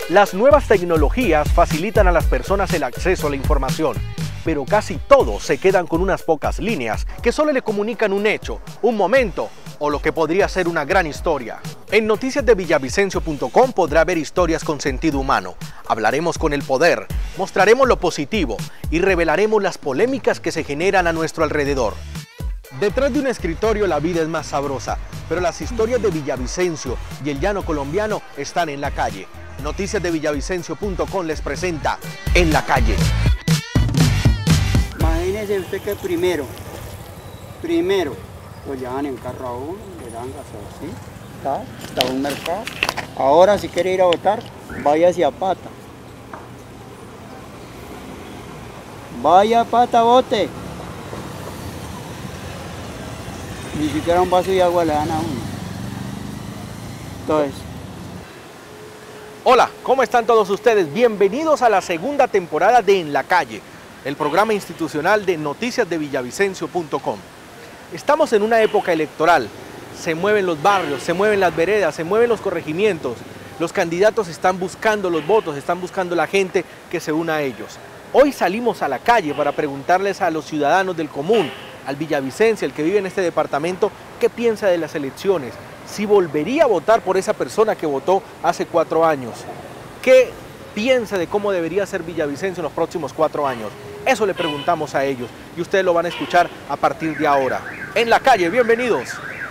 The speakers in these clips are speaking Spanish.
Las nuevas tecnologías facilitan a las personas el acceso a la información, pero casi todos se quedan con unas pocas líneas que solo le comunican un hecho, un momento o lo que podría ser una gran historia. En noticiasdevillavicencio.com podrá ver historias con sentido humano. Hablaremos con el poder, mostraremos lo positivo y revelaremos las polémicas que se generan a nuestro alrededor. Detrás de un escritorio la vida es más sabrosa, pero las historias de Villavicencio y el llano colombiano están en la calle. Noticiasdevillavicencio.com les presenta En la Calle. Imagínese usted que primero, lo llevan en carro a uno, le dan gasolina, está un mercado. Ahora si quiere ir a votar, vaya hacia Pata. Vaya a Pata, vote. Ni siquiera un vaso de agua le dan a uno. Entonces, Hola, ¿cómo están todos ustedes? Bienvenidos a la segunda temporada de En la Calle, el programa institucional de noticiasdevillavicencio.com. Estamos en una época electoral, se mueven los barrios, se mueven las veredas, se mueven los corregimientos, los candidatos están buscando los votos, están buscando la gente que se una a ellos. Hoy salimos a la calle para preguntarles a los ciudadanos del común, al villavicense, el que vive en este departamento, qué piensa de las elecciones, si volvería a votar por esa persona que votó hace 4 años, qué piensa de cómo debería ser Villavicencio en los próximos 4 años. Eso le preguntamos a ellos y ustedes lo van a escuchar a partir de ahora. En la Calle, bienvenidos.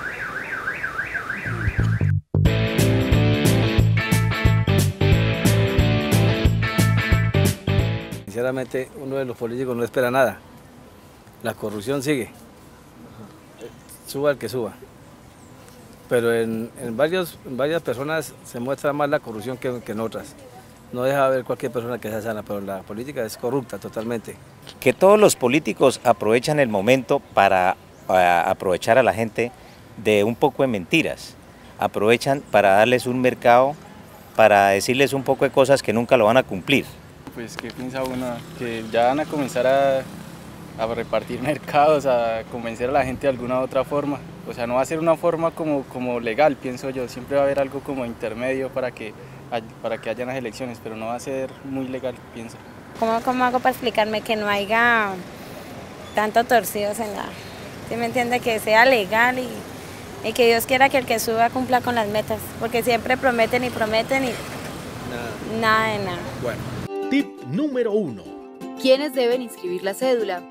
Sinceramente, uno de los políticos no espera nada. La corrupción sigue. Suba el que suba. Pero en varias personas se muestra más la corrupción que en otras. No deja de ver cualquier persona que sea sana, pero la política es corrupta totalmente. Que todos los políticos aprovechan el momento para aprovechar a la gente de un poco de mentiras. Aprovechan para darles un mercado, para decirles un poco de cosas que nunca lo van a cumplir. Pues ¿qué piensa uno? Que ya van a comenzar a repartir mercados, a convencer a la gente de alguna u otra forma. O sea, no va a ser una forma como legal, pienso yo. Siempre va a haber algo como intermedio para que hayan las elecciones, pero no va a ser muy legal, pienso. ¿Cómo hago para explicarme que no haya tanto torcidos en la... ¿Sí me entiende? Que sea legal y que Dios quiera que el que suba cumpla con las metas, porque siempre prometen y nada de nada. Bueno, tip número 1. ¿Quiénes deben inscribir la cédula?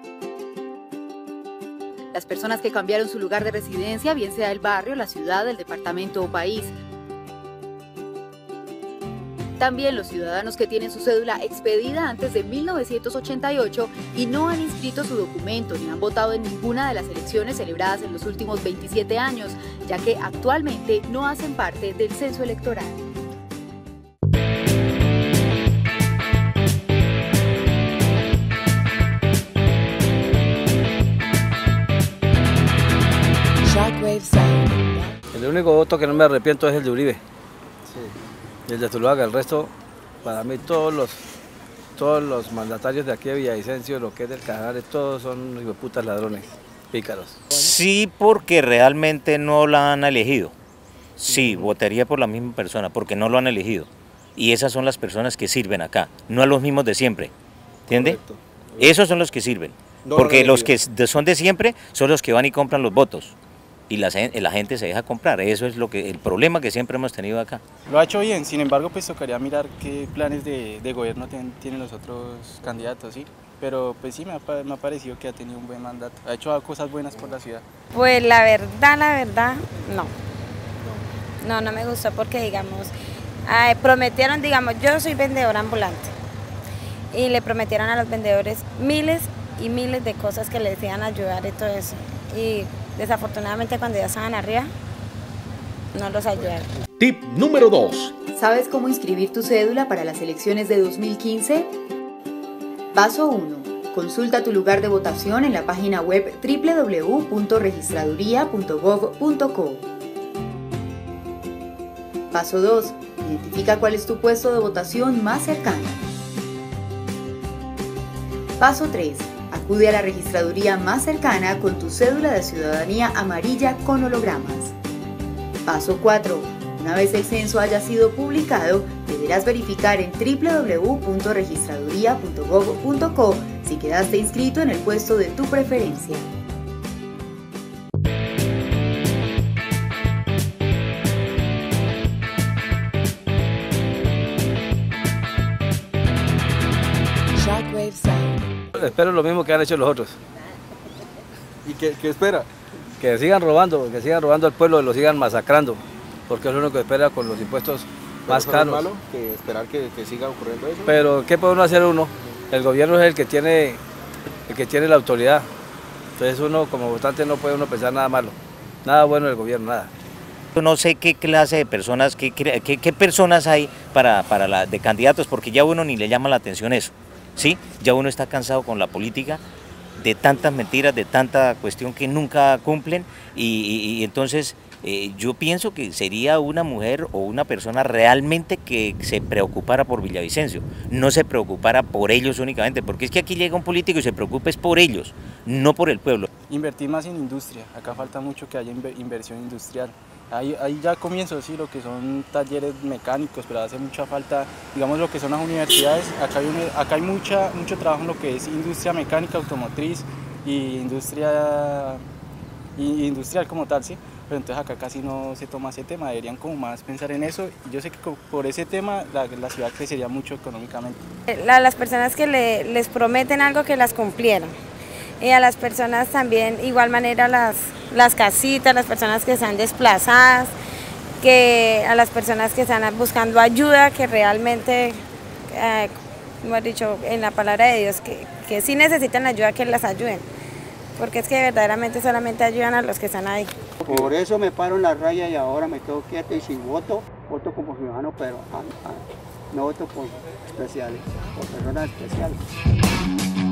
Las personas que cambiaron su lugar de residencia, bien sea el barrio, la ciudad, el departamento o país. También los ciudadanos que tienen su cédula expedida antes de 1988 y no han inscrito su documento ni han votado en ninguna de las elecciones celebradas en los últimos 27 años, ya que actualmente no hacen parte del censo electoral. El único voto que no me arrepiento es el de Uribe. Sí. Y el de Zuluaga. El resto, para mí todos los mandatarios de aquí de Villavicencio, lo que es del Casanare, todos son hijueputas ladrones, pícaros. Sí, porque realmente no la han elegido. Sí, votaría por la misma persona, porque no lo han elegido. Y esas son las personas que sirven acá, no a los mismos de siempre. ¿Entiende? Correcto. Esos son los que sirven. No, porque los que son de siempre son los que van y compran los votos. Y la gente se deja comprar. Eso es el problema que siempre hemos tenido acá. Lo ha hecho bien, sin embargo, pues tocaría mirar qué planes de gobierno tienen los otros candidatos, ¿sí? Pero pues sí, me ha parecido que ha tenido un buen mandato, ha hecho cosas buenas por la ciudad. Pues la verdad, no. No me gustó porque, digamos, prometieron, digamos, yo soy vendedora ambulante y le prometieron a los vendedores miles y miles de cosas que les iban a ayudar y todo eso. Y desafortunadamente cuando ya estaban arriba, no los ayudaron. Tip número 2. ¿Sabes cómo inscribir tu cédula para las elecciones de 2015? Paso 1. Consulta tu lugar de votación en la página web www.registraduría.gov.co. Paso 2. Identifica cuál es tu puesto de votación más cercano. Paso 3. Acude a la registraduría más cercana con tu cédula de ciudadanía amarilla con hologramas. Paso 4. Una vez el censo haya sido publicado, deberás verificar en www.registraduría.gov.co si quedaste inscrito en el puesto de tu preferencia. Espero lo mismo que han hecho los otros. ¿Y qué espera? Que sigan robando al pueblo y lo sigan masacrando, porque es lo único que espera con los impuestos más caros. ¿Es malo que esperar que siga ocurriendo eso? Pero ¿qué puede uno hacer uno? El gobierno es el que tiene la autoridad. Entonces uno como votante no puede uno pensar nada malo, nada bueno del gobierno, nada. No sé qué clase de personas, qué personas hay de candidatos, porque ya uno ni le llama la atención eso, ¿sí? Ya uno está cansado con la política, de tantas mentiras, de tanta cuestión que nunca cumplen, y entonces yo pienso que sería una mujer o una persona realmente que se preocupara por Villavicencio, no se preocupara por ellos únicamente, porque es que aquí llega un político y se preocupa es por ellos, no por el pueblo. Invertir más en industria, acá falta mucho que haya inversión industrial. Ahí ya comienzo, sí, lo que son talleres mecánicos, pero hace mucha falta, digamos, lo que son las universidades. Acá hay mucho trabajo en lo que es industria mecánica, automotriz y industrial como tal, sí. Pero entonces acá casi no se toma ese tema, deberían como más pensar en eso. Y yo sé que por ese tema la ciudad crecería mucho económicamente. Las personas que les prometen algo, que las cumplieron. Y a las personas también, igual manera, las casitas, las personas que están desplazadas, que a las personas que están buscando ayuda, que realmente, como he dicho en la palabra de Dios, que sí necesitan ayuda, que las ayuden, porque es que verdaderamente solamente ayudan a los que están ahí. Por eso me paro en la raya y ahora me quedo quieto, y si voto como ciudadano, pero no voto por especiales, por personas especiales.